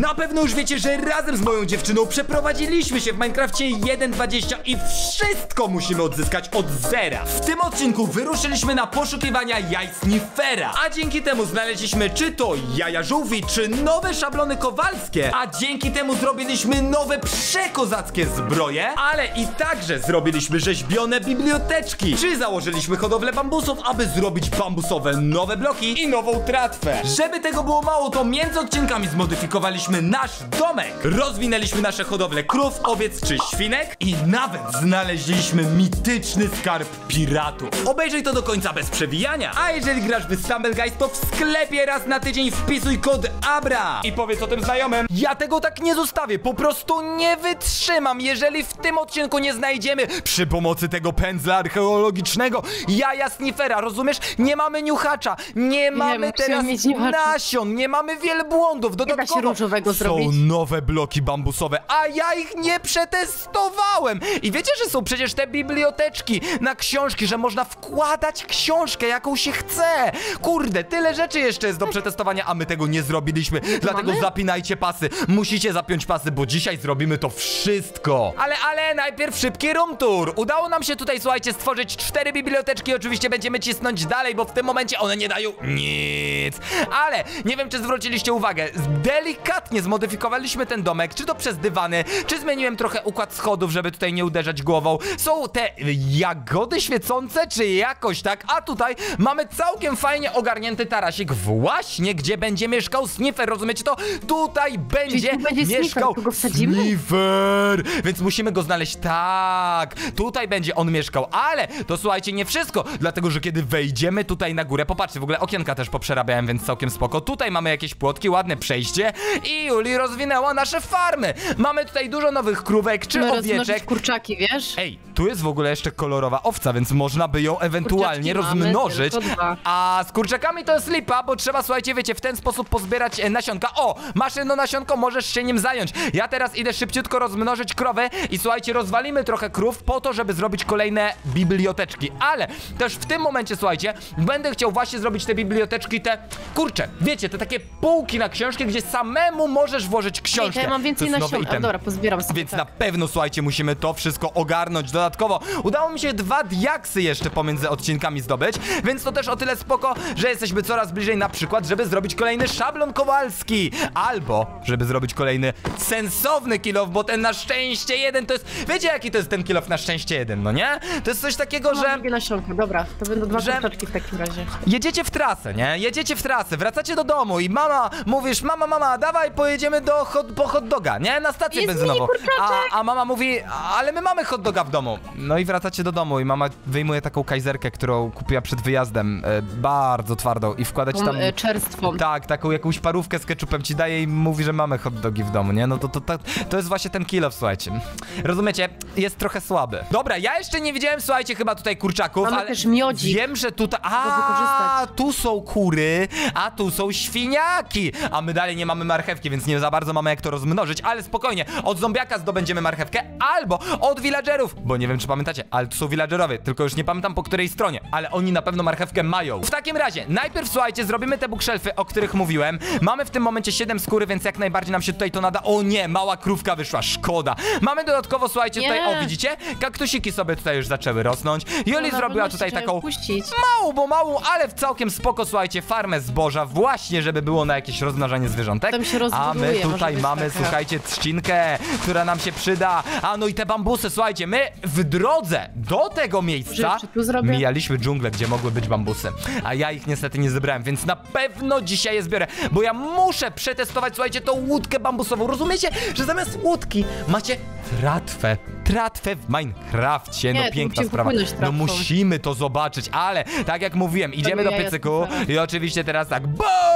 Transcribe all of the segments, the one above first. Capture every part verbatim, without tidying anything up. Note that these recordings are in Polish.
Na pewno już wiecie, że razem z moją dziewczyną przeprowadziliśmy się w Minecrafcie jeden dwadzieścia i wszystko musimy odzyskać od zera. W tym odcinku wyruszyliśmy na poszukiwania jaj Snifera, a dzięki temu znaleźliśmy czy to jaja żółwi, czy nowe szablony kowalskie, a dzięki temu zrobiliśmy nowe przekozackie zbroje, ale i także zrobiliśmy rzeźbione biblioteczki, czy założyliśmy hodowlę bambusów, aby zrobić bambusowe nowe bloki i nową tratwę. Żeby tego było mało, to między odcinkami zmodyfikowaliśmy nasz domek, rozwinęliśmy nasze hodowle krów, owiec czy świnek i nawet znaleźliśmy mityczny skarb piratów. Obejrzyj to do końca bez przewijania, a jeżeli grasz w Stumble Guys, to w sklepie raz na tydzień wpisuj kod ABRA i powiedz o tym znajomym. Ja tego tak nie zostawię, po prostu nie wytrzymam, jeżeli w tym odcinku nie znajdziemy przy pomocy tego pędzla archeologicznego jaja Snifera, rozumiesz? Nie mamy niuchacza, nie mamy teraz nasion, nie mamy wielbłądów, dodatkowo różowego są zrobić. nowe bloki bambusowe, a ja ich nie przetestowałem. I wiecie, że są przecież te biblioteczki na książki, że można wkładać książkę, jaką się chce. Kurde, tyle rzeczy jeszcze jest do przetestowania, a my tego nie zrobiliśmy. Dlatego mamy? zapinajcie pasy. Musicie zapiąć pasy, bo dzisiaj zrobimy to wszystko. Ale, ale najpierw szybki room tour. Udało nam się tutaj, słuchajcie, stworzyć cztery biblioteczki. Oczywiście będziemy cisnąć dalej, bo w tym momencie one nie dają nic. Ale nie wiem, czy zwróciliście uwagę, delikatnie zmodyfikowaliśmy ten domek, czy to przez dywany, czy zmieniłem trochę układ schodów, żeby tutaj nie uderzać głową. Są te jagody świecące, czy jakoś tak, a tutaj mamy całkiem fajnie ogarnięty tarasik właśnie, gdzie będzie mieszkał Snifer, rozumiecie to? Tutaj będzie, tu będzie mieszkał Sniffer, tu go wsadzimy? Sniffer, więc musimy go znaleźć, tak, tutaj będzie on mieszkał, ale to słuchajcie, nie wszystko, dlatego, że kiedy wejdziemy tutaj na górę, popatrzcie, w ogóle okienka też poprzerabiałem, więc całkiem spoko, tutaj mamy jakieś płotki, ładne przejście i Juli rozwinęła nasze farmy, mamy tutaj dużo nowych krówek, czy My owieczek. kurczaki, wiesz? Ej, tu jest w ogóle jeszcze kolorowa owca, więc można by ją ewentualnie Kurczaczki mamy, rozmnożyć. tylko dwa. A z kurczakami to jest lipa, bo trzeba, słuchajcie, wiecie, w ten sposób pozbierać e, nasionka. O, masz jedno nasionko, możesz się nim zająć. Ja teraz idę szybciutko rozmnożyć krowę i słuchajcie, rozwalimy trochę krów po to, żeby zrobić kolejne biblioteczki. Ale też w tym momencie, słuchajcie, będę chciał właśnie zrobić te biblioteczki, te, kurcze, wiecie, te takie półki na książki, gdzie samemu możesz włożyć książkę. Ej, to ja mam więcej nasion. A, dobra, pozbieram sobie. Więc tak. na pewno, słuchajcie, musimy to wszystko ogarnąć. Dodatkowo udało mi się dwa diaksy jeszcze pomiędzy odcinkami zdobyć, więc to też o tyle spoko, że jesteśmy coraz bliżej na przykład, żeby zrobić kolejny szablon kowalski, albo żeby zrobić kolejny sensowny kill off, bo ten na szczęście jeden to jest, wiecie jaki to jest ten kill off na szczęście jeden, no nie? To jest coś takiego, Mam że... drugie nasionka, dobra, to będą dwa że- kurczaczki w takim razie. Jedziecie w trasę, nie? Jedziecie w trasę, wracacie do domu i mama, mówisz, mama, mama, dawaj, pojedziemy do hot, po hot doga, nie? Na stację Jest benzynową. mini kurczaczek. A, a mama mówi, ale my mamy hot doga w domu. No i wracacie do domu i mama wyjmuje taką kajzerkę, którą kupiła przed wyjazdem, e, bardzo twardą i wkłada ci Tą tam... e, czerstwą. Tak, taką jakąś parówkę z ketchupem ci daje i mówi, że mamy hot dogi w domu, nie? No to, to, to, to jest właśnie ten kill off, słuchajcie. Rozumiecie? Jest trochę słaby. Dobra, ja jeszcze nie widziałem, słuchajcie, chyba tutaj kurczaków, Mamy ale też miodzik. wiem, że tutaj... Do A, wykorzystać. tu są kury, a tu są świniaki, a my dalej nie mamy marchewki, więc nie za bardzo mamy jak to rozmnożyć, ale spokojnie, od zombiaka zdobędziemy marchewkę, albo od villagerów, bo nie wiem, czy pamiętacie, ale tu są villagerowie, tylko już nie pamiętam po której stronie, ale oni na pewno marchewkę mają. W takim razie, najpierw słuchajcie, zrobimy te bookshelfy, o których mówiłem. Mamy w tym momencie siedem skóry, więc jak najbardziej nam się tutaj to nada. O nie, mała krówka wyszła, szkoda. Mamy dodatkowo, słuchajcie, Nie. tutaj, o widzicie, kaktusiki sobie tutaj już zaczęły rosnąć. Juli No, zrobiła no, tutaj trzeba taką ją puścić. małą, bo małą, ale w całkiem spoko, słuchajcie, farmę zboża, właśnie, żeby było na jakieś rozmnożenie zwierzątek. Tam się A rozbuduje, my może tutaj być mamy, taka. słuchajcie, trzcinkę, która nam się przyda. A no i te bambusy, słuchajcie, my w drodze do tego miejsca Może tu zrobię? mijaliśmy dżunglę, gdzie mogły być bambusy. A ja ich niestety nie zebrałem, więc na pewno dzisiaj je zbiorę, bo ja muszę przetestować, słuchajcie, tą łódkę bambusową. Rozumiecie, że zamiast łódki macie tratwę. Tratwę w Minecrafcie, Nie, no tu piękna musimy sprawa. popłynąć No tratwą. musimy to zobaczyć, ale tak jak mówiłem, idziemy do jaja piecyku super. i oczywiście teraz tak,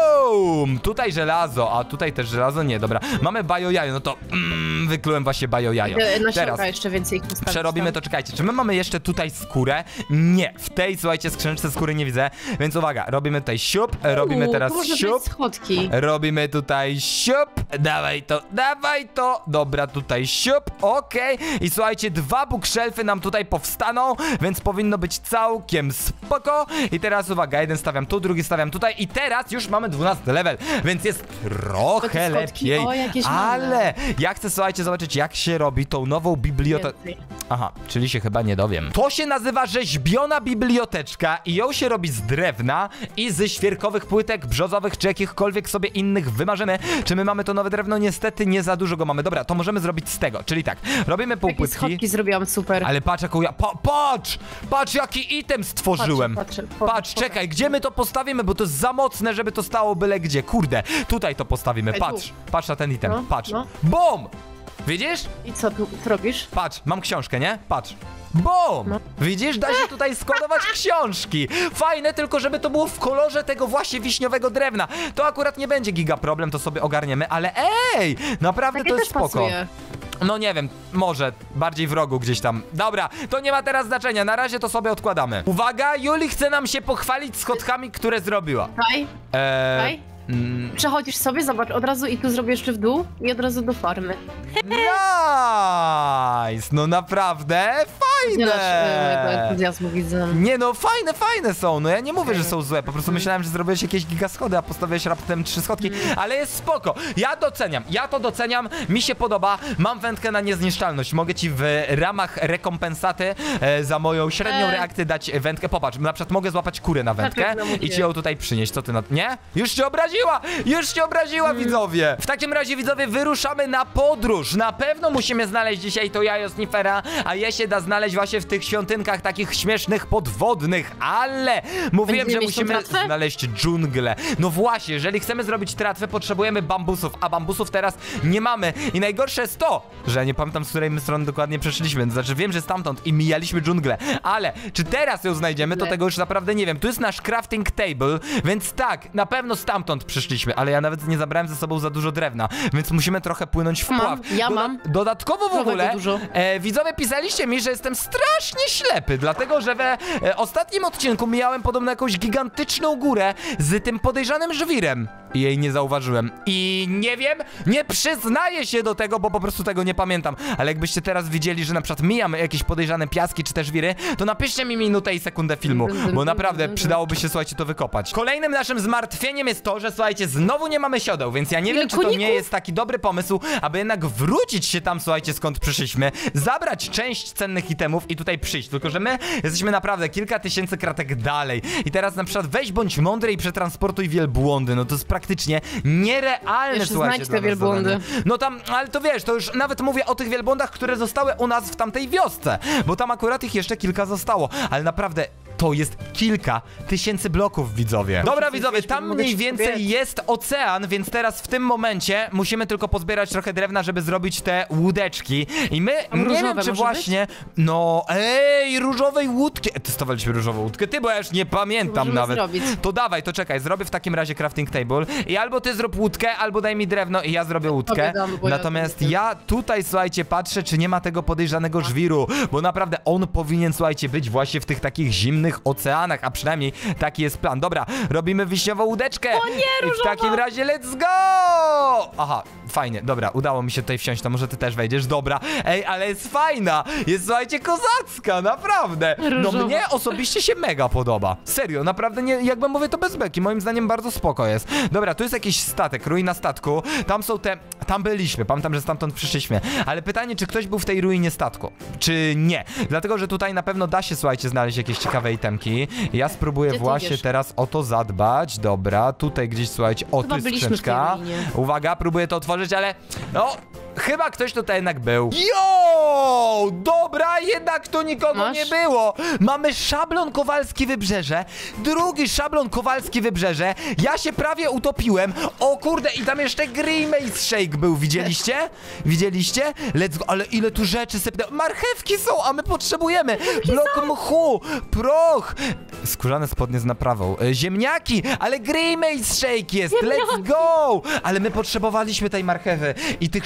BOOM! Tutaj żelazo, a tutaj też żelazo, nie, dobra. Mamy bajojajo, no to mm, wyklułem właśnie bajojajo. E, Nasionka Teraz jeszcze więcej ich postawić przerobimy tam. to, czekajcie, czy my mamy jeszcze tutaj skórę? Nie, w tej, słuchajcie, skrzyneczce skóry nie widzę, więc uwaga, robimy tutaj siup, robimy Uuu, teraz tu może być siup, schodki. robimy tutaj siup, dawaj to, dawaj to, dobra, tutaj siup, okej, i słuchajcie, dwa bookshelfy nam tutaj powstaną, więc powinno być całkiem spoko. I teraz uwaga, jeden stawiam tu, drugi stawiam tutaj i teraz już mamy dwunasty level, więc jest trochę Jakieś schodki? lepiej. O, jakieś Ale mamy. ja chcę, słuchajcie, zobaczyć, jak się robi tą nową bibliotekę. Więcej. Aha, czyli się chyba nie dowiem. To się nazywa rzeźbiona biblioteczka i ją się robi z drewna i ze świerkowych płytek brzozowych, czy jakichkolwiek sobie innych wymarzymy. Czy my mamy to nowe drewno? Niestety nie za dużo go mamy. Dobra, to możemy zrobić z tego, czyli tak, robimy Jakie półpłytki. schodki zrobiłam, super. Ale patrz jaką ja... Pa, patrz! Patrz jaki item stworzyłem! Patrzę, patrzę. Po- Patrz, pokaż. czekaj, gdzie my to postawimy, bo to jest za mocne, żeby to stało byle gdzie. Kurde, tutaj to postawimy, Ej, patrz. tu. Patrz na ten item, No, patrz. no. BOOM! Widzisz? I co tu co robisz? Patrz, mam książkę, nie? Patrz. BOOM! No. Widzisz, da się tutaj składować książki. Fajne, tylko żeby to było w kolorze tego właśnie wiśniowego drewna. To akurat nie będzie giga problem, to sobie ogarniemy, ale ej! Naprawdę Takie to też jest spoko. pasuje. No nie wiem, może bardziej w rogu gdzieś tam. Dobra, to nie ma teraz znaczenia, na razie to sobie odkładamy. Uwaga, Juli chce nam się pochwalić schodkami, które zrobiła. Tutaj, Eee, tutaj. mm, Przechodzisz sobie, zobacz, od razu i tu zrobię jeszcze w dół i od razu do farmy. nice! No naprawdę Dzielasz e, mojego fajne! entuzjazmu, widzę. Nie no, fajne, fajne są, no ja nie mówię, że są złe, po prostu myślałem, że zrobiłeś jakieś gigaschody, a postawiłeś raptem trzy schodki, ale jest spoko, ja doceniam, ja to doceniam, mi się podoba, mam wędkę na niezniszczalność, mogę ci w ramach rekompensaty e, za moją średnią Eee. reakcję dać wędkę, popatrz, na przykład mogę złapać kurę na wędkę Tak, tak, i ci ją tutaj przynieść, co ty na... Nie? Już cię obraziła, już cię obraziła, widzowie! W takim razie, widzowie, wyruszamy na podróż, na pewno musimy znaleźć dzisiaj to jajo Snifera, a je się da znaleźć właśnie w tych świątynkach takich śmiesznych, podwodnych, ale mówiłem, Będziemy że mieć tą musimy tratwę? znaleźć dżunglę. No właśnie, jeżeli chcemy zrobić tratwę, potrzebujemy bambusów, a bambusów teraz nie mamy. I najgorsze jest to, że nie pamiętam, z której my strony dokładnie przeszliśmy. To znaczy wiem, że stamtąd i mijaliśmy dżunglę, ale czy teraz ją znajdziemy, to Nie. tego już naprawdę nie wiem. Tu jest nasz crafting table, więc tak, na pewno stamtąd przyszliśmy, ale ja nawet nie zabrałem ze sobą za dużo drewna, więc musimy trochę płynąć w Mam, pław. ja mam. Dodatkowo w Nowego ogóle dużo. e, widzowie pisaliście mi, że jestem strasznie ślepy, dlatego że we e, ostatnim odcinku mijałem podobno jakąś gigantyczną górę z tym podejrzanym żwirem i jej nie zauważyłem. I nie wiem, nie przyznaję się do tego, bo po prostu tego nie pamiętam, ale jakbyście teraz widzieli, że na przykład mijam jakieś podejrzane piaski czy też żwiry, to napiszcie mi minutę i sekundę filmu, bo naprawdę przydałoby się, słuchajcie, to wykopać. Kolejnym naszym zmartwieniem jest to, że słuchajcie, znowu nie mamy siodeł, więc ja nie Ile wiem, czy to nie koników? jest taki dobry pomysł, aby jednak wrócić się tam, słuchajcie, skąd przyszliśmy, zabrać część cennych itemów i tutaj przyjść, tylko że my jesteśmy naprawdę kilka tysięcy kratek dalej i teraz na przykład weź bądź mądry i przetransportuj wielbłądy, no to jest praktycznie nierealne, Jeszcze słuchajcie, znajdź dla te nas wielbłądy. zadanie. No tam, ale to wiesz, to już nawet mówię o tych wielbłądach, które zostały u nas w tamtej wiosce, bo tam akurat ich jeszcze kilka zostało, ale naprawdę to jest kilka tysięcy bloków, widzowie. Dobra, widzowie, tam mogę mniej ci więcej powiedzieć. jest ocean, więc teraz w tym momencie musimy tylko pozbierać trochę drewna, żeby zrobić te łódeczki. I my, A nie wiem, różowe czy może właśnie... No, ej, różowej łódki... Testowaliśmy różową łódkę, ty, bo ja już nie pamiętam Możemy nawet. zrobić. To dawaj, to czekaj, zrobię w takim razie crafting table i albo ty zrób łódkę, albo daj mi drewno i ja zrobię łódkę. tobie dam, bo ja Natomiast zrobię. ja tutaj, słuchajcie, patrzę, czy nie ma tego podejrzanego żwiru, bo naprawdę on powinien, słuchajcie, być właśnie w tych takich zimnych oceanach, a przynajmniej taki jest plan. Dobra, robimy wiśniową łódeczkę. O nie, I w różowa! takim razie let's go! Aha, fajnie, dobra, udało mi się tutaj wsiąść, to może ty też wejdziesz, dobra. Ej, ale jest fajna, jest, słuchajcie, kozacka, naprawdę. No Różowa. mnie osobiście się mega podoba. Serio, naprawdę, nie, jakbym mówię, to bez beki, moim zdaniem bardzo spoko jest. Dobra, tu jest jakiś statek, ruina statku, tam są te, tam byliśmy, pamiętam, że stamtąd przyszliśmy, ale pytanie, czy ktoś był w tej ruinie statku, czy nie, dlatego, że tutaj na pewno da się, słuchajcie, znaleźć jakieś ciekawe itemki. Ja spróbuję Gdzie ty właśnie idziesz? teraz o to zadbać, dobra, tutaj gdzieś, słuchajcie, o, Chyba tu jest byliśmy w tej skrzyneczka. ruinie. Uwaga, próbuję to otworzyć, ale no, chyba ktoś tutaj jednak był. Jo! Dobra, jednak tu nikogo Masz? nie było. Mamy szablon Kowalski Wybrzeże, drugi szablon Kowalski Wybrzeże. Ja się prawie utopiłem. O kurde, i tam jeszcze Grimace Shake był, widzieliście? Widzieliście? Let's go, ale ile tu rzeczy sypnę. Marchewki są, a my potrzebujemy. Blok mchu, proch. Skórzane spodnie z naprawą. E, Ziemniaki, ale Grimace Shake jest. Let's go! Ale my potrzebowaliśmy tej marchewy i tych szablonów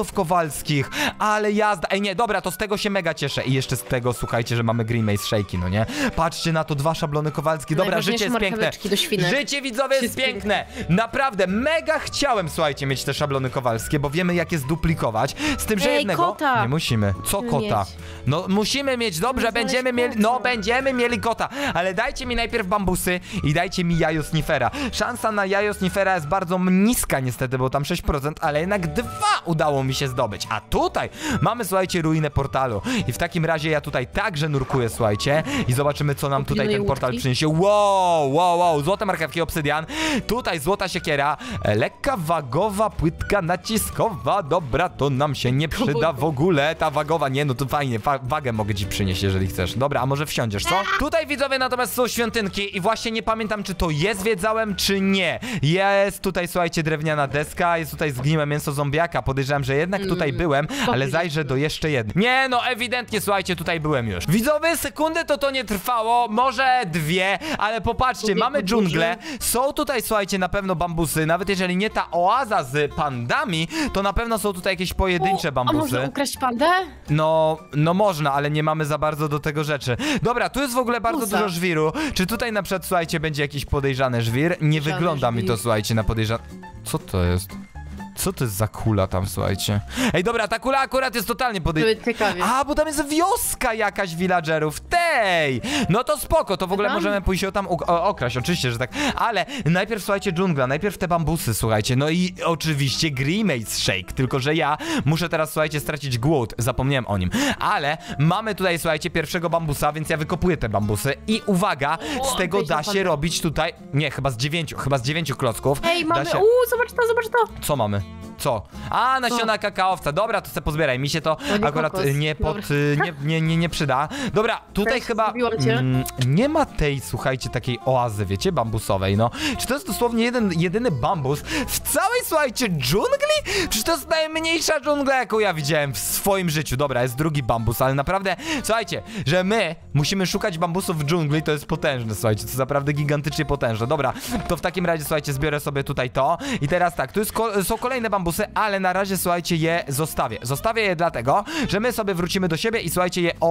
szablonów kowalskich, ale jazda. Ej, nie, dobra, to z tego się mega cieszę. I jeszcze z tego, słuchajcie, że mamy Green Maze Shake'i, no nie? Patrzcie na to, dwa szablony kowalskie. Dobra, życie jest piękne. Do świnek. Życie, widzowie, jest piękne. Naprawdę, mega chciałem, słuchajcie, mieć te szablony kowalskie, bo wiemy, jak je zduplikować. Z tym, że Ej, jednego kota. nie musimy. Co Musimy kota? mieć. No, musimy mieć, dobrze, Musimy będziemy znaleźć mieli, no, kota. będziemy mieli kota. Ale dajcie mi najpierw bambusy i dajcie mi jajo snifera. Szansa na jajo snifera jest bardzo niska niestety, bo tam sześć procent, ale jednak dwa udało mi się zdobyć. A tutaj mamy, słuchajcie, ruinę portalu. I w takim razie ja tutaj także nurkuję, słuchajcie, i zobaczymy, co nam tutaj ten portal przyniesie. Wow, wow, wow, złote marchewki, obsydian. Tutaj złota siekiera, e, lekka wagowa płytka naciskowa. Dobra, to nam się nie przyda w ogóle. Ta wagowa, nie, no to fajnie, wa wagę mogę ci przynieść, jeżeli chcesz. Dobra, a może wsiądziesz, co? Tutaj, widzowie, natomiast są świątynki i właśnie nie pamiętam, czy to je zwiedzałem, czy nie. Jest tutaj, słuchajcie, drewniana deska, jest tutaj zgniłe mięso zombiaka. Podejrzewam, że jednak tutaj Mm, byłem, ale gdzieś zajrzę do byłem. jeszcze jednej. Nie, no ewidentnie, słuchajcie, tutaj byłem już. Widzowie, sekundę to to nie trwało, może dwie, ale popatrzcie, Człowieku mamy duży. dżunglę. Są tutaj, słuchajcie, na pewno bambusy. Nawet jeżeli nie ta oaza z pandami, to na pewno są tutaj jakieś pojedyncze A bambusy. można ukraść pandę? No, no można, ale nie mamy za bardzo do tego rzeczy. Dobra, tu jest w ogóle bardzo Musa. dużo żwiru. Czy tutaj na przykład, słuchajcie, będzie jakiś podejrzany żwir? Nie Żaden wygląda mi to, żwir. słuchajcie, na podejrzany... Co to jest? Co to jest za kula tam, słuchajcie? Ej, dobra, ta kula akurat jest totalnie podejrzana. Były ciekawie. A, bo tam jest wioska jakaś villagerów, tej! No to spoko, to w ogóle Tam? możemy pójść ją tam u- o- okraść, oczywiście, że tak. Ale najpierw, słuchajcie, dżungla, najpierw te bambusy, słuchajcie, no i oczywiście Green Maze Shake, tylko że ja muszę teraz, słuchajcie, stracić głód, zapomniałem o nim. Ale mamy tutaj, słuchajcie, pierwszego bambusa, więc ja wykopuję te bambusy i uwaga, z O, tego weź da na się pan- robić tutaj, nie, chyba z dziewięciu, chyba z dziewięciu klocków. Ej, mamy, Da się... uuu, zobacz to, zobacz to. Co mamy? Co? A, nasiona kakaowca. Dobra, to se pozbieraj. Mi się to To nie akurat kokos. y, nie pod... Dobra. y, Nie, nie, nie, nie przyda. Dobra, tutaj Cześć, chyba zgubiłam cię. mm, nie ma tej, słuchajcie, takiej oazy, wiecie, bambusowej, no. Czy to jest dosłownie jeden, jedyny bambus w całej, słuchajcie, dżungli? Czy to jest najmniejsza dżungla, jaką ja widziałem w swoim życiu? Dobra, jest drugi bambus, ale naprawdę, słuchajcie, że my musimy szukać bambusów w dżungli, to jest potężne, słuchajcie, to jest naprawdę gigantycznie potężne. Dobra, to w takim razie, słuchajcie, zbiorę sobie tutaj to i teraz tak, tu jest ko są kolejne bambusy, ale na razie, słuchajcie, je zostawię. Zostawię je dlatego, że my sobie wrócimy do siebie i słuchajcie je...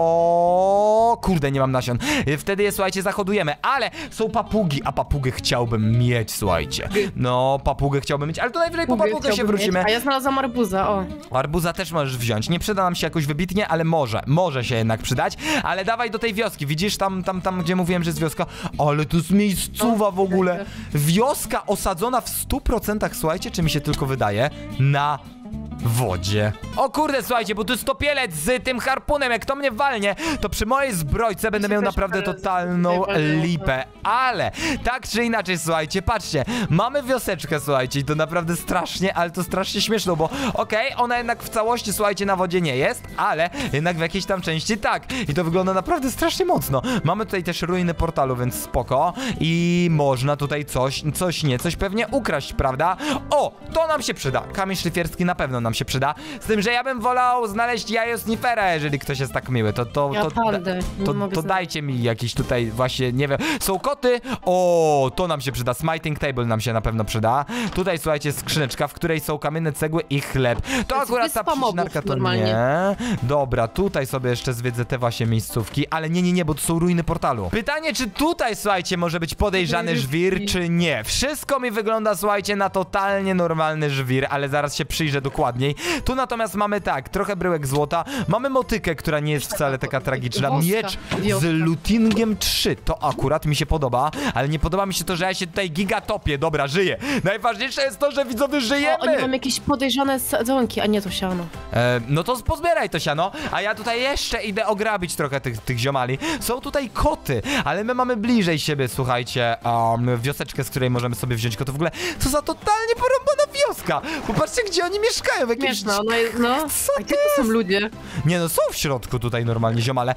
O kurde, nie mam nasion. Wtedy je, słuchajcie, zahodujemy, ale są papugi, a papugę chciałbym mieć, słuchajcie. No, papugę chciałbym mieć, ale to najwyżej po Mówię, papugę się chciałbym wrócimy. mieć. A ja znalazłam arbuza, o. Arbuza też możesz wziąć. Nie przyda nam się jakoś wybitnie, ale może. Może się jednak przydać. Ale dawaj do tej wioski. Widzisz tam, tam, tam gdzie mówiłem, że jest wioska? Ale to jest miejscowa w ogóle. Wioska osadzona w stu procentach, słuchajcie, czy mi się tylko wydaje, na wodzie. O kurde, słuchajcie, bo tu jest topielec z tym harpunem. Jak to mnie walnie, to przy mojej zbrojce będę miał też naprawdę parę totalną tutaj walnęło. lipę. Ale tak czy inaczej, słuchajcie, patrzcie, mamy wioseczkę, słuchajcie, i to naprawdę strasznie, ale to strasznie śmieszne, bo okej, ona jednak w całości, słuchajcie, na wodzie nie jest, ale jednak w jakiejś tam części tak. I to wygląda naprawdę strasznie mocno. Mamy tutaj też ruiny portalu, więc spoko. I można tutaj coś, coś nie, coś pewnie ukraść, prawda? O, to nam się przyda. Kamień szlifierski na pewno nam się przyda. Z tym, że ja bym wolał znaleźć jajo snifera, jeżeli ktoś jest tak miły. To, to, Ja to, pandę nie to, mogę to znaleźć. dajcie mi jakiś tutaj właśnie, nie wiem. Są koty. O, to nam się przyda. Smiting table nam się na pewno przyda. Tutaj, słuchajcie, skrzyneczka, w której są kamienne cegły i chleb. To jest akurat ta wyspa mobów przycinarka to normalnie. nie. Dobra, tutaj sobie jeszcze zwiedzę te właśnie miejscówki, ale nie, nie, nie, bo to są ruiny portalu. Pytanie, czy tutaj, słuchajcie, może być podejrzany żwir, czy nie? Wszystko mi wygląda, słuchajcie, na totalnie normalny żwir, ale zaraz się przyjrzę dokładniej. Tu natomiast mamy tak, trochę bryłek złota, mamy motykę, która nie jest wcale taka tragiczna. Woska. Miecz Wioska. z lootingiem trzy, to akurat mi się podoba, ale nie podoba mi się to, że ja się tutaj gigatopię. Dobra, żyję. Najważniejsze jest to, że widzowie O, żyjemy. oni mam jakieś podejrzane sadzonki, a nie to siano. E, no to pozbieraj to siano, a ja tutaj jeszcze idę ograbić trochę tych, tych ziomali. Są tutaj koty, ale my mamy bliżej siebie, słuchajcie, um, wioseczkę, z której możemy sobie wziąć koty. W ogóle, co za totalnie porąbana wioska. Popatrzcie, gdzie oni mieszkają, w jakimś... Śmieszno, no, i- no. Co A gdzie to są ludzie? Nie no, są w środku tutaj normalnie ziomale.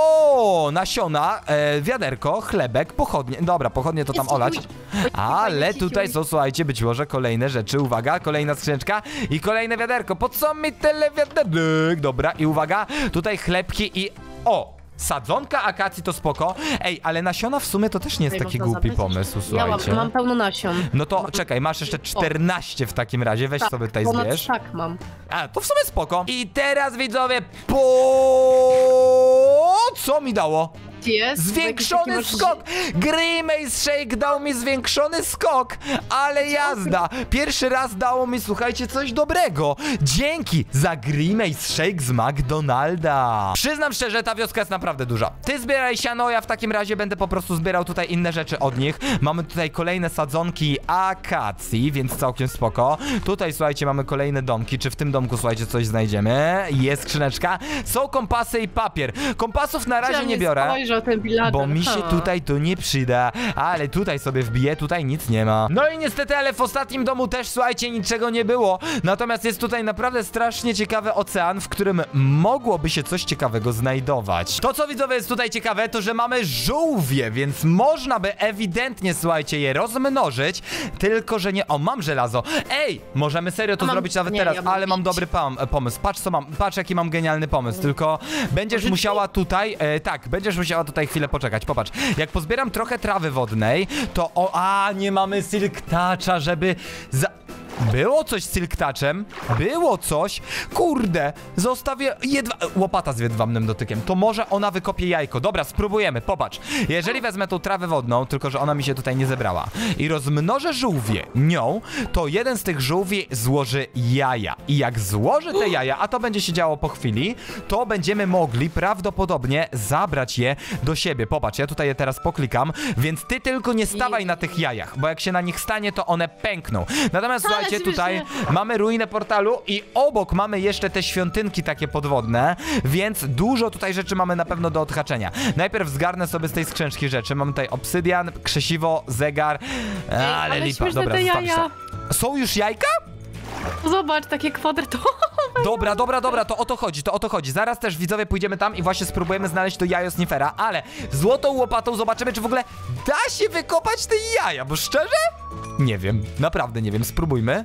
O, nasiona, e, wiaderko, chlebek, pochodnie. Dobra, pochodnie to tam Jest olać. ciuj. Ale Fajnie, tutaj ciuj. są, słuchajcie, być może kolejne rzeczy. Uwaga, kolejna skrzyneczka i kolejne wiaderko. Po co mi tyle wiaderek? Dobra, i uwaga, tutaj chlebki i... O! Sadzonka akacji to spoko. Ej, ale nasiona w sumie to też nie jest Ej, taki można głupi zabrać? pomysł, Ja słuchajcie. mam, mam pełno nasion. No to czekaj, masz jeszcze czternaście w takim razie, weź Tak, sobie tutaj ponad zbierz. tak mam. A, to w sumie spoko. I teraz widzowie, po... Co mi dało? Jest? Zwiększony Jakiś taki skok! Grimace Shake dał mi zwiększony skok! Ale jazda! Pierwszy raz dało mi, słuchajcie, coś dobrego! Dzięki za Grimace Shake z McDonalda! Przyznam szczerze, ta wioska jest naprawdę duża. Ty zbieraj siano, ja w takim razie będę po prostu zbierał tutaj inne rzeczy od nich. Mamy tutaj kolejne sadzonki akacji, więc całkiem spoko. Tutaj, słuchajcie, mamy kolejne domki. Czy w tym domku, słuchajcie, coś znajdziemy? Jest skrzyneczka. Są kompasy i papier. Kompasów na razie nie biorę. Spojrzał ten bilader. Bo mi się Ha. tutaj to nie przyda, ale tutaj sobie wbiję, tutaj nic nie ma. No i niestety, ale w ostatnim domu też, słuchajcie, niczego nie było. Natomiast jest tutaj naprawdę strasznie ciekawy ocean, w którym mogłoby się coś ciekawego znajdować. To, co widzowie jest tutaj ciekawe, to że mamy żółwie, więc można by ewidentnie, słuchajcie, je rozmnożyć, tylko że nie... O, mam żelazo. Ej, możemy serio to A mam- zrobić nawet nie, teraz, ja mam ale mam pięć. dobry pom pomysł. Patrz, co mam, patrz, jaki mam genialny pomysł, tylko będziesz Może musiała tutaj, e, tak, będziesz musiała tutaj chwilę poczekać, popatrz. Jak pozbieram trochę trawy wodnej, to o, a, nie mamy silk toucha, żeby za... Było coś z silk touchem? Było coś? Kurde, zostawię jedwa... Łopata z jedwabnym dotykiem. To może ona wykopie jajko. Dobra, spróbujemy, popatrz. Jeżeli wezmę tą trawę wodną, tylko że ona mi się tutaj nie zebrała, i rozmnożę żółwie nią, to jeden z tych żółwi złoży jaja. I jak złoży te jaja, a to będzie się działo po chwili, to będziemy mogli prawdopodobnie zabrać je do siebie. Popatrz, ja tutaj je teraz poklikam, więc ty tylko nie stawaj na tych jajach, bo jak się na nich stanie, to one pękną. Natomiast słuchajcie, śmiesznie. tutaj mamy ruinę portalu i obok mamy jeszcze te świątynki takie podwodne, więc dużo tutaj rzeczy mamy na pewno do odhaczenia. Najpierw zgarnę sobie z tej skrzynki rzeczy. Mam tutaj obsydian, krzesiwo, zegar, ale, ale lipa. śmieszne Dobra, te zostawisz jaja. to. Są już jajka? Zobacz, takie kwadratowe. Dobra, dobra, dobra, to o to chodzi, to o to chodzi. Zaraz też, widzowie, pójdziemy tam i właśnie spróbujemy znaleźć to jajo snifera, ale złotą łopatą zobaczymy, czy w ogóle da się wykopać te jaja, bo szczerze? Nie wiem, naprawdę nie wiem, spróbujmy.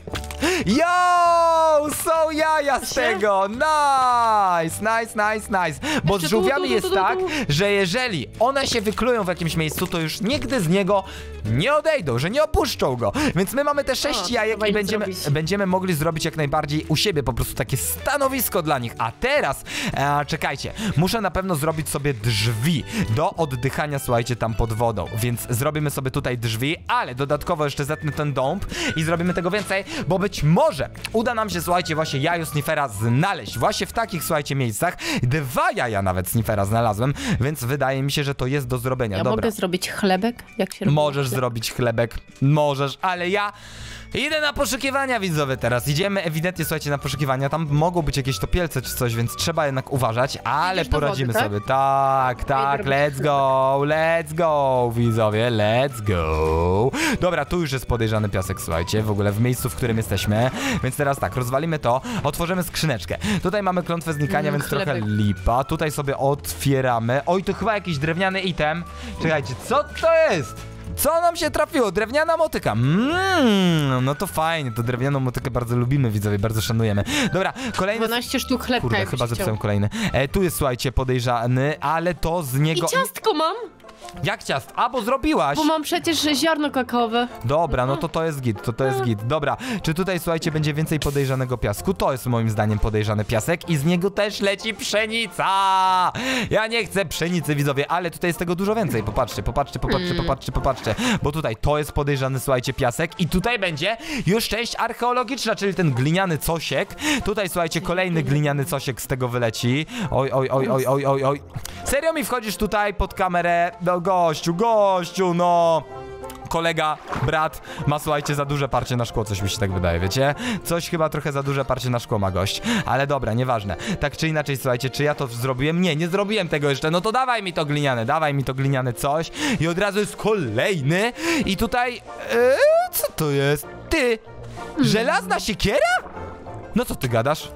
Yo! Są jaja z Się? tego! Nice, nice, nice, nice. Bo z Jeszcze tu, żółwiami tu, tu, jest tu, tu, tak, tu. że jeżeli one się wyklują w jakimś miejscu, to już nigdy z niego nie odejdą, że nie opuszczą go. Więc my mamy te sześć O, jajek trzeba i im będziemy, zrobić. będziemy mogli zrobić jak najbardziej u siebie po prostu takie stanowisko dla nich. A teraz, e, czekajcie, muszę na pewno zrobić sobie drzwi do oddychania, słuchajcie, tam pod wodą. Więc zrobimy sobie tutaj drzwi, ale dodatkowo jeszcze zetnę ten dąb i zrobimy tego więcej, bo być może uda nam się, słuchajcie, właśnie jajo snifera znaleźć. Właśnie w takich, słuchajcie, miejscach. Dwa jaja nawet snifera znalazłem, więc wydaje mi się, że to jest do zrobienia. Ja Dobra. mogę zrobić chlebek? Jak się robi Możesz chleb? zrobić chlebek, możesz, ale ja idę na poszukiwania, widzowie, teraz. Idziemy ewidentnie, słuchajcie, na poszukiwania. Tam mogą być jakieś topielce czy coś, więc trzeba jednak uważać, ale Idziesz do poradzimy wody, tak? sobie. Tak, tak, robić let's chlebek. go, let's go, widzowie, let's go. Dobra, tu już jest podejrzany piasek, słuchajcie, w ogóle w miejscu, w którym jesteśmy. Więc teraz tak, rozwalimy to, otworzymy skrzyneczkę. Tutaj mamy klątwę znikania, Mm, więc trochę chlebek. lipa. Tutaj sobie otwieramy. Oj, to chyba jakiś drewniany item. Czekajcie, co to jest? Co nam się trafiło? Drewniana motyka. Mmm, no to fajnie, to drewnianą motykę bardzo lubimy, widzowie, bardzo szanujemy. Dobra, kolejny... dwanaście sztuk chlebka, Kurde, jakbyś chyba chciał. zepsułem kolejny. E, tu jest, słuchajcie, podejrzany, ale to z I niego... ciastko mam, Jak ciast? A, bo zrobiłaś! bo mam przecież ziarno kakaowe. Dobra, no to to jest git, to to jest git. Dobra, czy tutaj, słuchajcie, będzie więcej podejrzanego piasku? To jest moim zdaniem podejrzany piasek i z niego też leci pszenica! Ja nie chcę pszenicy, widzowie, ale tutaj jest tego dużo więcej. Popatrzcie, popatrzcie, popatrzcie, Mm. popatrzcie, popatrzcie. Bo tutaj to jest podejrzany, słuchajcie, piasek i tutaj będzie już część archeologiczna, czyli ten gliniany cosiek. Tutaj, słuchajcie, kolejny gliniany cosiek z tego wyleci. Oj, oj, oj, oj, oj, oj, oj. Serio mi wchodzisz tutaj pod kamerę? No gościu, gościu, no... Kolega, brat ma, słuchajcie, za duże parcie na szkło, coś mi się tak wydaje, wiecie? Coś chyba trochę za duże parcie na szkło ma gość, ale dobra, nieważne. Tak czy inaczej, słuchajcie, czy ja to zrobiłem? Nie, nie zrobiłem tego jeszcze, no to dawaj mi to gliniane, dawaj mi to gliniane coś i od razu jest kolejny i tutaj, e, co to jest? Ty, żelazna siekiera? No co ty gadasz?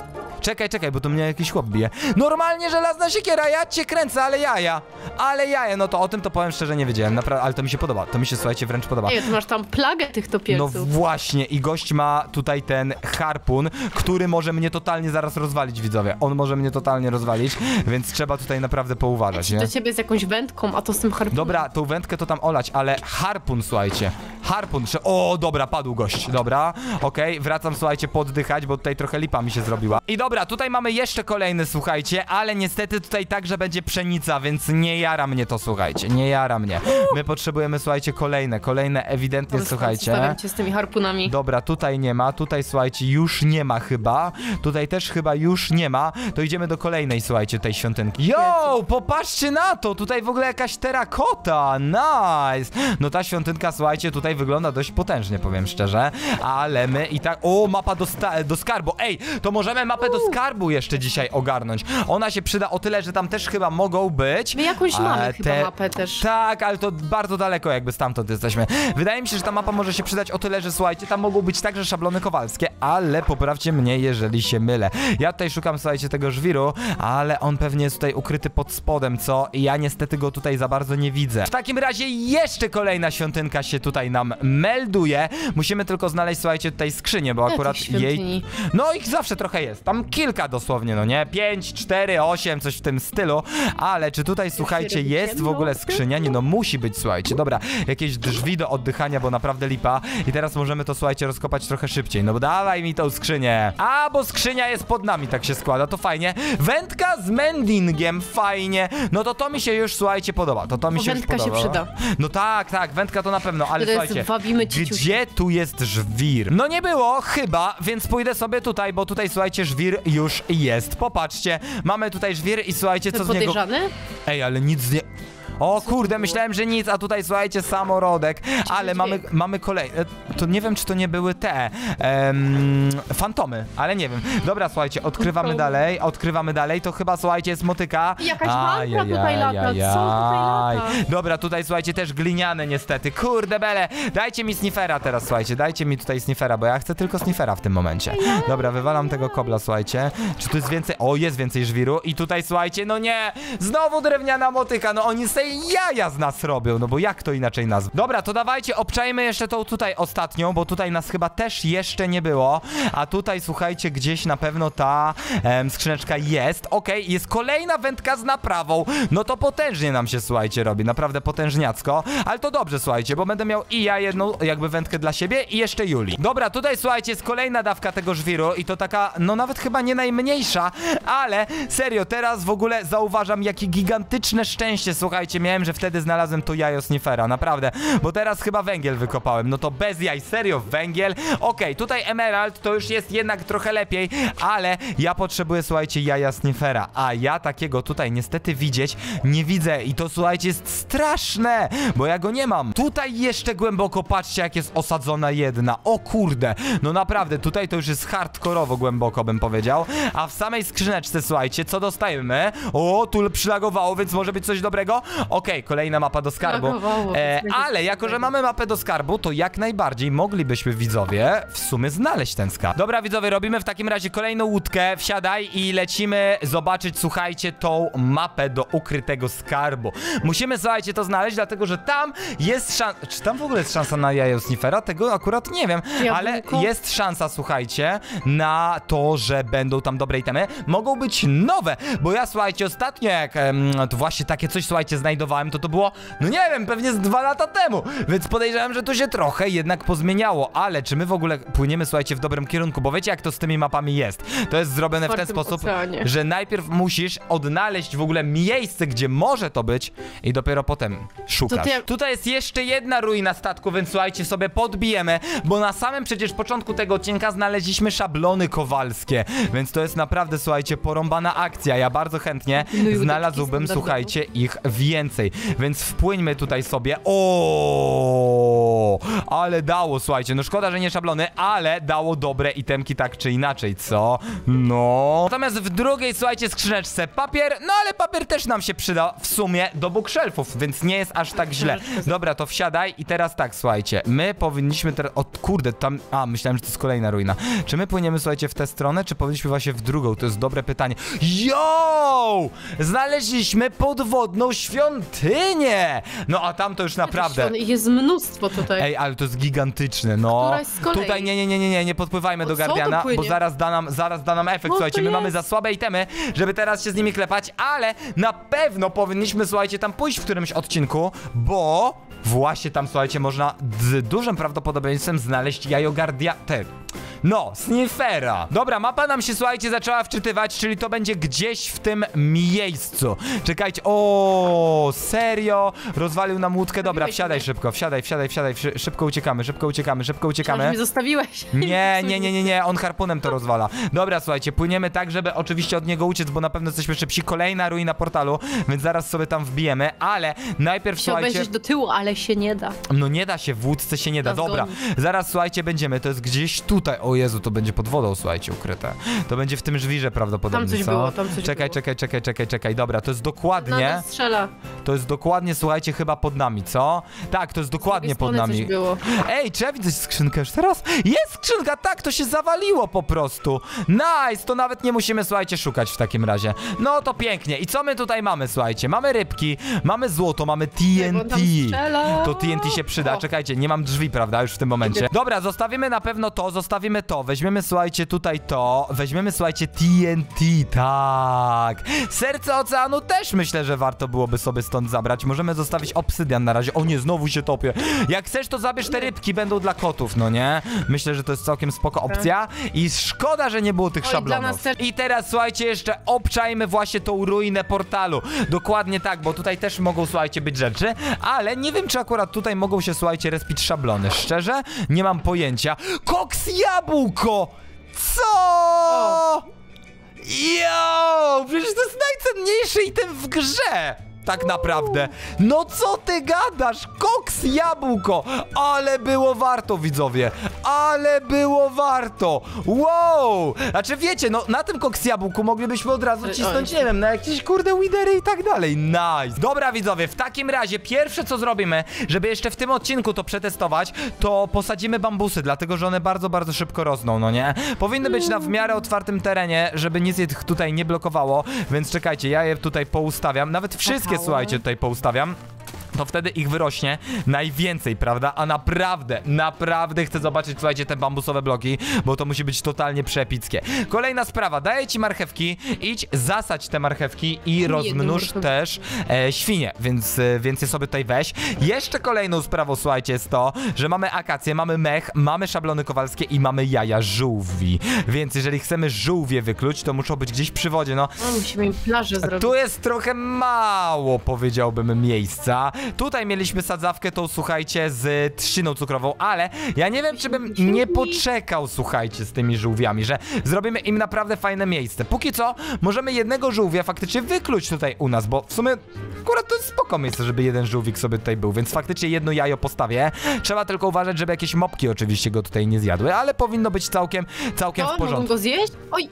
Czekaj, czekaj, bo to mnie jakiś chłop bije. Normalnie żelazna siekiera, ja cię kręcę, ale jaja. Ale jaja, no to o tym to powiem szczerze nie wiedziałem, naprawdę, ale to mi się podoba. To mi się, słuchajcie, wręcz podoba. Ej, ty masz tam plagę tych No topielców. właśnie, i gość ma tutaj ten harpun, który może mnie totalnie zaraz rozwalić, widzowie. On może mnie totalnie rozwalić, więc trzeba tutaj naprawdę pouważać, nie? Do ciebie z jakąś wędką, a to z tym harpunem. Dobra, tą wędkę to tam olać, ale harpun, słuchajcie. Harpun, że... O, dobra, padł gość. Dobra, okej, okay, wracam, słuchajcie, poddychać, bo tutaj trochę lipa mi się zrobiła. I dobra, tutaj mamy jeszcze kolejny, słuchajcie, ale niestety tutaj także będzie pszenica, więc nie jara mnie to, słuchajcie, nie jara mnie. My potrzebujemy, słuchajcie, kolejne, kolejne ewidentnie, słuchajcie. Zostawiam cię z tymi harpunami. Dobra, tutaj nie ma, tutaj, słuchajcie, już nie ma chyba. Tutaj też chyba już nie ma. To idziemy do kolejnej, słuchajcie, tej świątynki. Yo, popatrzcie na to, tutaj w ogóle jakaś terakota, nice. No ta świątynka, słuchajcie, tutaj wygląda dość potężnie, powiem szczerze, ale my i tak... O, mapa do, do skarbu. Ej, to możemy mapę do skarbu jeszcze dzisiaj ogarnąć. Ona się przyda o tyle, że tam też chyba mogą być... My jakąś mamy e, chyba mapę też. Tak, ale to bardzo daleko jakby stamtąd jesteśmy. Wydaje mi się, że ta mapa może się przydać o tyle, że słuchajcie, tam mogą być także szablony kowalskie, ale poprawcie mnie, jeżeli się mylę. Ja tutaj szukam, słuchajcie, tego żwiru, ale on pewnie jest tutaj ukryty pod spodem, co? I ja niestety go tutaj za bardzo nie widzę. W takim razie jeszcze kolejna świątynka się tutaj nam melduje. Musimy tylko znaleźć, słuchajcie, tutaj skrzynię, bo akurat jej... No ich zawsze trochę jest. Tam kilka dosłownie, no nie? Pięć, cztery, osiem, coś w tym stylu. Ale czy tutaj, słuchajcie, jest w ogóle skrzynia? Nie, no musi być, słuchajcie. Dobra, jakieś drzwi do oddychania, bo naprawdę lipa. I teraz możemy to, słuchajcie, rozkopać trochę szybciej. No bo dawaj mi tą skrzynię. A, bo skrzynia jest pod nami, tak się składa, to fajnie. Wędka z mendingiem, fajnie. No to to mi się już, słuchajcie, podoba. To to mi się już podoba. Wędka się przyda. No tak, tak, wędka to na pewno, ale Teraz słuchajcie, wabimy ciciusi. gdzie tu jest żwir? No nie było, chyba, więc pójdę sobie tutaj, bo tutaj, słuchajcie, żwir już jest. Popatrzcie, mamy tutaj żwir i słuchajcie, co z niego... Podejrzany? Ej, ale nic nie... O kurde, myślałem, że nic, a tutaj, słuchajcie, samorodek, ale mamy, mamy kolejne, to nie wiem, czy to nie były te em, fantomy, ale nie wiem. Dobra, słuchajcie, odkrywamy dalej, odkrywamy dalej, to chyba, słuchajcie, jest motyka. Jakaś walka tutaj lata, co tutaj lata? Dobra, tutaj, słuchajcie, też gliniane niestety, kurde bele, dajcie mi snifera teraz, słuchajcie, dajcie mi tutaj snifera, bo ja chcę tylko snifera w tym momencie. Dobra, wywalam tego kobla, słuchajcie, czy tu jest więcej, o, jest więcej żwiru i tutaj, słuchajcie, no nie, znowu drewniana motyka, no oni sobie jaja z nas robią, no bo jak to inaczej nazwać? Dobra, to dawajcie, obczajmy jeszcze tą tutaj ostatnią, bo tutaj nas chyba też jeszcze nie było, a tutaj, słuchajcie, gdzieś na pewno ta em, skrzyneczka jest. Okej, okay, jest kolejna wędka z naprawą, no to potężnie nam się, słuchajcie, robi, naprawdę potężniacko, ale to dobrze, słuchajcie, bo będę miał i ja jedną jakby wędkę dla siebie i jeszcze Julii. Dobra, tutaj, słuchajcie, jest kolejna dawka tego żwiru i to taka, no nawet chyba nie najmniejsza, ale serio, teraz w ogóle zauważam, jakie gigantyczne szczęście, słuchajcie, miałem, że wtedy znalazłem to jajo snifera, naprawdę, bo teraz chyba węgiel wykopałem, no to bez jaj, serio, węgiel, okej, okay, tutaj emerald to już jest jednak trochę lepiej, ale ja potrzebuję, słuchajcie, jaja snifera, a ja takiego tutaj niestety widzieć nie widzę i to, słuchajcie, jest straszne, bo ja go nie mam. Tutaj jeszcze głęboko, patrzcie, jak jest osadzona jedna, o kurde, no naprawdę, tutaj to już jest hardkorowo głęboko, bym powiedział, a w samej skrzyneczce, słuchajcie, co dostajemy? O, tu przylagowało, więc może być coś dobrego? Okej, okay, kolejna mapa do skarbu, e, ale jako, że mamy mapę do skarbu, to jak najbardziej moglibyśmy, widzowie, w sumie znaleźć ten skarb. Dobra, widzowie, robimy w takim razie kolejną łódkę, wsiadaj i lecimy zobaczyć, słuchajcie, tą mapę do ukrytego skarbu. Musimy, słuchajcie, to znaleźć, dlatego, że tam jest szansa, czy tam w ogóle jest szansa na jajo snifera? Tego akurat nie wiem, ale jest szansa, słuchajcie, na to, że będą tam dobre itemy. Mogą być nowe, bo ja, słuchajcie, ostatnio jak em, to właśnie takie coś, słuchajcie, znajdowałem, to to było, no nie wiem, pewnie z dwa lata temu, więc podejrzewam, że to się trochę jednak pozmieniało, ale czy my w ogóle płyniemy, słuchajcie, w dobrym kierunku, bo wiecie, jak to z tymi mapami jest. To jest zrobione w ten sposób, oceanie. że najpierw musisz odnaleźć w ogóle miejsce, gdzie może to być i dopiero potem szukasz. Ty... Tutaj jest jeszcze jedna ruina statku, więc słuchajcie, sobie podbijemy, bo na samym przecież początku tego odcinka znaleźliśmy szablony kowalskie, więc to jest naprawdę, słuchajcie, porąbana akcja. Ja bardzo chętnie znalazłbym, słuchajcie, ich więcej. więcej, więc wpłyńmy tutaj sobie. O, ale dało, słuchajcie, no szkoda, że nie szablony, ale dało dobre itemki tak czy inaczej, co? No. Natomiast w drugiej, słuchajcie, skrzyneczce papier, no ale papier też nam się przyda w sumie do bookshelfów, więc nie jest aż tak źle. Dobra, to wsiadaj i teraz tak, słuchajcie, my powinniśmy teraz, o kurde, tam, a myślałem, że to jest kolejna ruina. Czy my płyniemy, słuchajcie, w tę stronę, czy powinniśmy właśnie w drugą? To jest dobre pytanie. Yo! Znaleźliśmy podwodną świątynię! No a tam to już naprawdę... Jest mnóstwo tutaj. Ej, ale to jest gigantyczne, no. Któraś z kolei. Tutaj nie, nie, nie, nie, nie, nie podpływajmy O, do co tu Guardiana, bo płynie? zaraz da nam, zaraz da nam efekt, No, słuchajcie, to my mamy jest. za słabe itemy, żeby teraz się z nimi klepać, ale na pewno powinniśmy, słuchajcie, tam pójść w którymś odcinku, bo właśnie tam, słuchajcie, można z dużym prawdopodobieństwem znaleźć jajo Guardia... Te... No, Snifera. Dobra, mapa nam się, słuchajcie, zaczęła wczytywać, czyli to będzie gdzieś w tym miejscu. Czekajcie, o, serio? Rozwalił nam łódkę. Dobra, wsiadaj szybko, wsiadaj, wsiadaj, wsiadaj, Szy- szybko uciekamy, szybko uciekamy, szybko uciekamy. Myślałam, że mnie zostawiłeś. Nie, nie, nie, nie, nie, on harpunem to rozwala. Dobra, słuchajcie, płyniemy tak, żeby oczywiście od niego uciec, bo na pewno jesteśmy szybsi. Kolejna ruina portalu, więc zaraz sobie tam wbijemy, ale najpierw, Chciał słuchajcie... obejrzeć do tyłu, ale się nie da. No nie da się, w łódce się nie da. Nas Dobra, goni. zaraz, słuchajcie, będziemy, to jest gdzieś tutaj. O Jezu, to będzie pod wodą, słuchajcie, ukryte. To będzie w tym żwirze prawdopodobnie, Tam coś co? było, tam coś czekaj, było. czekaj, czekaj, czekaj, czekaj. Dobra, to jest Na dokładnie, nas strzela. to jest dokładnie, słuchajcie, chyba pod nami, co? Tak, to jest dokładnie pod strony nami. coś było. Ej, czy ja widzę skrzynkę już teraz? Jest skrzynka, tak, to się zawaliło po prostu. Nice, to nawet nie musimy, słuchajcie, szukać w takim razie. No to pięknie. I co my tutaj mamy, słuchajcie? Mamy rybki, mamy złoto, mamy T Ej, bo N on T. tam strzela. To T N T się przyda. O. Czekajcie, nie mam drzwi, prawda, już w tym momencie. Dobra, zostawimy na pewno to, zostawimy to. Weźmiemy, słuchajcie, tutaj to. Weźmiemy, słuchajcie, T N T, tak. Serce oceanu też myślę, że warto byłoby sobie stąd zabrać. Możemy zostawić obsydian na razie. O nie, znowu się topię. Jak chcesz, to zabierz te rybki, będą dla kotów, no nie? Myślę, że to jest całkiem spoko opcja. I szkoda, że nie było tych Oj, szablonów. dla nas też. I teraz, słuchajcie, jeszcze obczajmy właśnie tą ruinę portalu. Dokładnie tak, bo tutaj też mogą, słuchajcie, być rzeczy, ale nie wiem, czy akurat tutaj mogą się, słuchajcie, respić szablony. Szczerze, nie mam pojęcia. Koks jabłko! Co? Jo! Przecież to jest najcenniejszy item w grze! Tak naprawdę. No co ty gadasz? Koks jabłko! Ale było warto, widzowie. Ale było warto. Wow! Znaczy wiecie, no na tym koks jabłku moglibyśmy od razu cisnąć, nie wiem, na jakieś kurde widery i tak dalej. Nice. Dobra, widzowie, w takim razie pierwsze co zrobimy, żeby jeszcze w tym odcinku to przetestować, to posadzimy bambusy, dlatego że one bardzo, bardzo szybko rosną, no nie? Powinny być na w miarę otwartym terenie, żeby nic je tutaj nie blokowało, więc czekajcie, ja je tutaj poustawiam. Nawet wszystkie, słuchajcie, tutaj poustawiam. To wtedy ich wyrośnie najwięcej, prawda? A naprawdę, naprawdę chcę zobaczyć, słuchajcie, te bambusowe bloki, bo to musi być totalnie przepickie. Kolejna sprawa, daję ci marchewki, idź zasadź te marchewki i rozmnóż też e, świnie, więc, e, więc je sobie tutaj weź. Jeszcze kolejną sprawą, słuchajcie, jest to, że mamy akacje, mamy mech, mamy szablony kowalskie i mamy jaja żółwi. Więc jeżeli chcemy żółwie wykluć, to muszą być gdzieś przy wodzie, no. No, musimy im plażę zrobić. Tu jest trochę mało, powiedziałbym, miejsca. Tutaj mieliśmy sadzawkę tą, słuchajcie, z trzciną cukrową, ale ja nie wiem, czy bym nie poczekał, słuchajcie, z tymi żółwiami, że zrobimy im naprawdę fajne miejsce. Póki co, możemy jednego żółwia faktycznie wykluć tutaj u nas, bo w sumie akurat to jest spoko miejsce, żeby jeden żółwik sobie tutaj był, więc faktycznie jedno jajo postawię. Trzeba tylko uważać, żeby jakieś mopki oczywiście go tutaj nie zjadły, ale powinno być całkiem, całkiem To, w porządku. mogą go zjeść? Oj!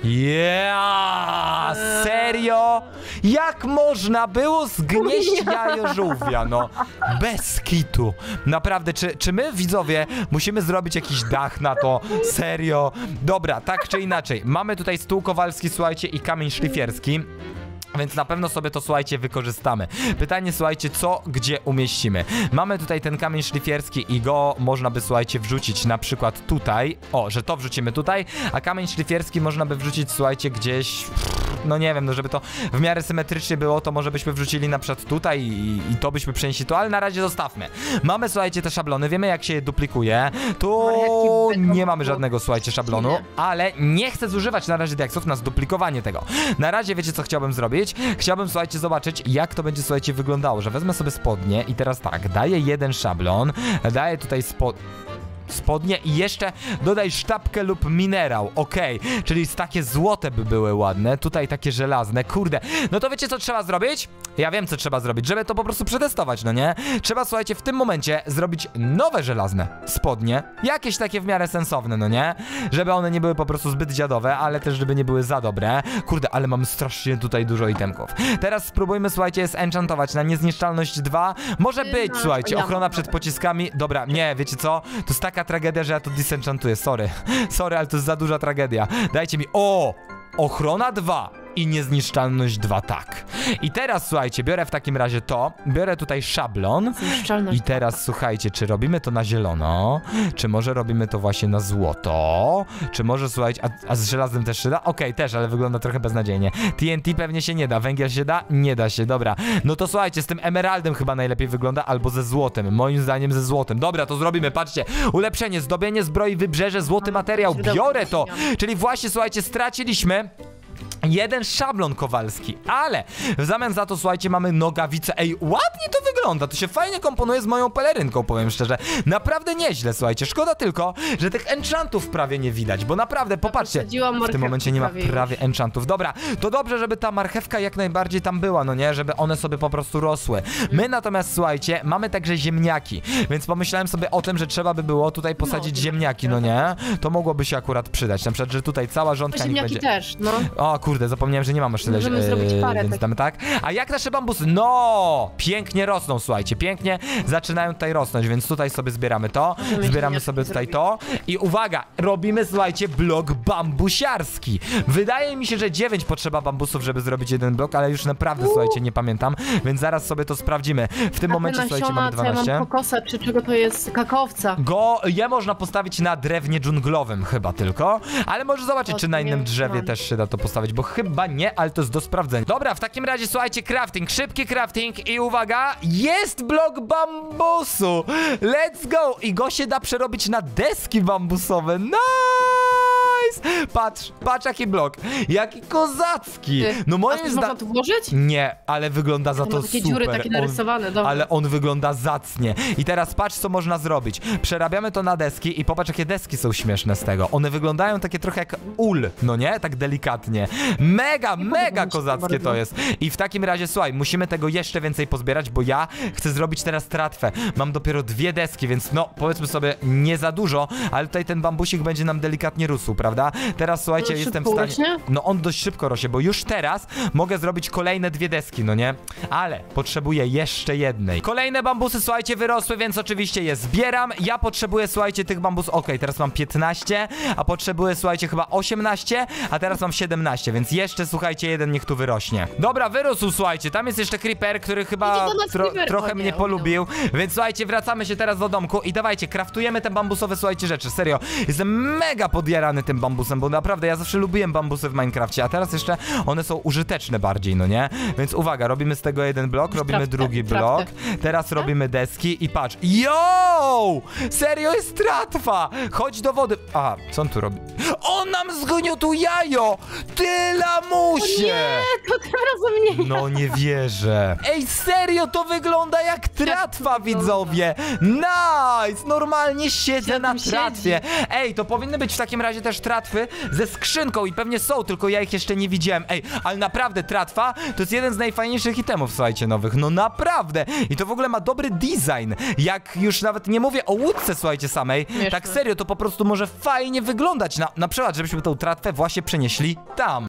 Yeah! Serio? Jak można było zgnieść jajo żółwia, no? Bez kitu. Naprawdę, czy, czy my, widzowie, musimy zrobić jakiś dach na to? Serio? Dobra, tak czy inaczej. Mamy tutaj stół kowalski, słuchajcie, i kamień szlifierski. Więc na pewno sobie to, słuchajcie, wykorzystamy. Pytanie, słuchajcie, co, gdzie umieścimy? Mamy tutaj ten kamień szlifierski i go można by, słuchajcie, wrzucić na przykład tutaj. O, że to wrzucimy tutaj, a kamień szlifierski można by wrzucić, słuchajcie, gdzieś... No nie wiem, no żeby to w miarę symetrycznie było, to może byśmy wrzucili na przykład tutaj i, i to byśmy przenieśli tu, ale na razie zostawmy. Mamy, słuchajcie, te szablony, wiemy jak się je duplikuje. Tu nie mamy żadnego, słuchajcie, szablonu, ale nie chcę zużywać na razie diaksów na zduplikowanie tego. Na razie wiecie, co chciałbym zrobić? Chciałbym, słuchajcie, zobaczyć, jak to będzie, słuchajcie, wyglądało, że wezmę sobie spodnie i teraz tak, daję jeden szablon, daję tutaj spod... spodnie i jeszcze dodaj sztabkę lub minerał, okej, okay. Czyli takie złote by były ładne, tutaj takie żelazne, kurde. No to wiecie co trzeba zrobić? Ja wiem co trzeba zrobić, żeby to po prostu przetestować, no nie? Trzeba, słuchajcie, w tym momencie zrobić nowe żelazne spodnie, jakieś takie w miarę sensowne, no nie? Żeby one nie były po prostu zbyt dziadowe, ale też żeby nie były za dobre. Kurde, ale mam strasznie tutaj dużo itemków. Teraz spróbujmy, słuchajcie, zenchantować na niezniszczalność dwa. Może być, no, słuchajcie, ja ochrona mam przed dobra. pociskami. Dobra, nie, wiecie co? To jest taka tragedia, że ja to disenchantuję, sorry. Sorry, ale to jest za duża tragedia. Dajcie mi... O! Ochrona dwa i niezniszczalność dwa, tak. I teraz, słuchajcie, biorę w takim razie to, biorę tutaj szablon Zniszczalność i teraz, słuchajcie, czy robimy to na zielono, czy może robimy to właśnie na złoto, czy może, słuchajcie, a, a z żelaznym też się da? Okej, okay, też, ale wygląda trochę beznadziejnie. T N T pewnie się nie da, węgiel się da? Nie da się, dobra. No to słuchajcie, z tym emeraldem chyba najlepiej wygląda, albo ze złotem, moim zdaniem ze złotem. Dobra, to zrobimy, patrzcie, ulepszenie, zdobienie zbroi, wybrzeże, złoty materiał, biorę to, czyli właśnie, słuchajcie, straciliśmy jeden szablon kowalski, ale w zamian za to, słuchajcie, mamy nogawicę. Ej, ładnie to wygląda, to się fajnie komponuje z moją pelerynką, powiem szczerze. Naprawdę nieźle, słuchajcie, szkoda tylko, że tych enchantów prawie nie widać, bo naprawdę, popatrzcie, w tym momencie nie ma prawie enchantów. Dobra, to dobrze, żeby ta marchewka jak najbardziej tam była, no nie, żeby one sobie po prostu rosły. My natomiast, słuchajcie, mamy także ziemniaki, więc pomyślałem sobie o tym, że trzeba by było tutaj posadzić no, ziemniaki, no nie? To mogłoby się akurat przydać, na przykład, że tutaj cała rządka niech ziemniaki będzie... też, no. O kurde, zapomniałem, że nie mam jeszcze tyle, Możemy yy, zrobić parę więc tak. damy tak. A jak nasze bambusy? No, pięknie rosną, słuchajcie, pięknie zaczynają tutaj rosnąć, więc tutaj sobie zbieramy to, Możemy zbieramy sobie tutaj zrobić. to i uwaga, robimy, słuchajcie, blok bambusiarski. Wydaje mi się, że dziewięć potrzeba bambusów, żeby zrobić jeden blok, ale już naprawdę, U. słuchajcie, nie pamiętam, więc zaraz sobie to sprawdzimy. W tym A te momencie, słuchajcie, nasiona, mamy co ja dwanaście. mam kokosa, czy czego to jest? Kakaowca. Go, je można postawić na drewnie dżunglowym chyba tylko, ale może zobaczyć, O, czy na nie innym wiem, drzewie mam. też się da to postawić, bo chyba nie, ale to jest do sprawdzenia. Dobra, w takim razie, słuchajcie, crafting, szybki crafting i uwaga, jest blok bambusu! Let's go! I go się da przerobić na deski bambusowe. Nice! Patrz, patrz jaki blok, jaki kozacki! Ty, No a moim coś można zdaniem... tu włożyć? Nie, ale wygląda za To to ma takie super. dziury takie On- narysowane, dobra. Ale on wygląda zacnie. I teraz patrz, co można zrobić. Przerabiamy to na deski i popatrz, jakie deski są śmieszne z tego. One wyglądają takie trochę jak ul, no nie? Tak delikatnie. Mega, Nie mega podoba mi się to kozackie bardzo. to jest. I w takim razie, słuchaj, musimy tego jeszcze więcej pozbierać, bo ja chcę zrobić teraz tratwę. Mam dopiero dwie deski, więc no, powiedzmy sobie, nie za dużo, ale tutaj ten bambusik będzie nam delikatnie rósł, prawda? Teraz, słuchajcie, On jestem w szybko stanie... urośnie? No on dość szybko rośnie, bo już teraz mogę zrobić kolejne dwie deski, no nie? Ale potrzebuję jeszcze jednej. Kolejne bambusy, słuchajcie, wyrosły, więc oczywiście je zbieram. Ja potrzebuję, słuchajcie, tych bambusów. Okej, teraz mam piętnaście, a potrzebuję, słuchajcie, chyba osiemnaście, a teraz mam siedemnaście, więc jeszcze, słuchajcie, jeden niech tu wyrośnie. Dobra, wyrósł, słuchajcie, tam jest jeszcze creeper, który chyba Idzie do nas tro creeper. trochę O nie, mnie o nie. polubił, więc słuchajcie, wracamy się teraz do domku i dawajcie, kraftujemy te bambusowe, słuchajcie, rzeczy, serio. Jestem mega podjarany tym bambusem, bo naprawdę ja zawsze lubiłem bambusy w Minecrafcie, a teraz jeszcze one są użyteczne bardziej, no nie? Więc uwaga, robimy z tego jeden blok, robimy Trafte, drugi trafte. blok, teraz robimy deski i patrz, yo! Serio jest tratwa! Chodź do wody. A, co on tu robi? On nam zgniótł jajo! Ty lamusie! Nie, to tym razem nie. No nie wierzę. Ej, serio, to wygląda jak tratwa, widzowie. Nice! Normalnie siedzę Ja na tu tratwie. Ej, to powinny być w takim razie też tratwy ze skrzynką i pewnie są, tylko ja ich jeszcze nie widziałem. Ej, ale naprawdę tratwa to jest jeden z najfajniejszych itemów, słuchajcie, nowych. No naprawdę. I to w ogóle ma dobry design. Jak już nawet nie mówię o łódce, słuchajcie, samej. Śmieszne. Tak serio, to po prostu może fajnie wyglądać. Na, na przykład, żebyśmy tą tratwę właśnie przenieśli tam.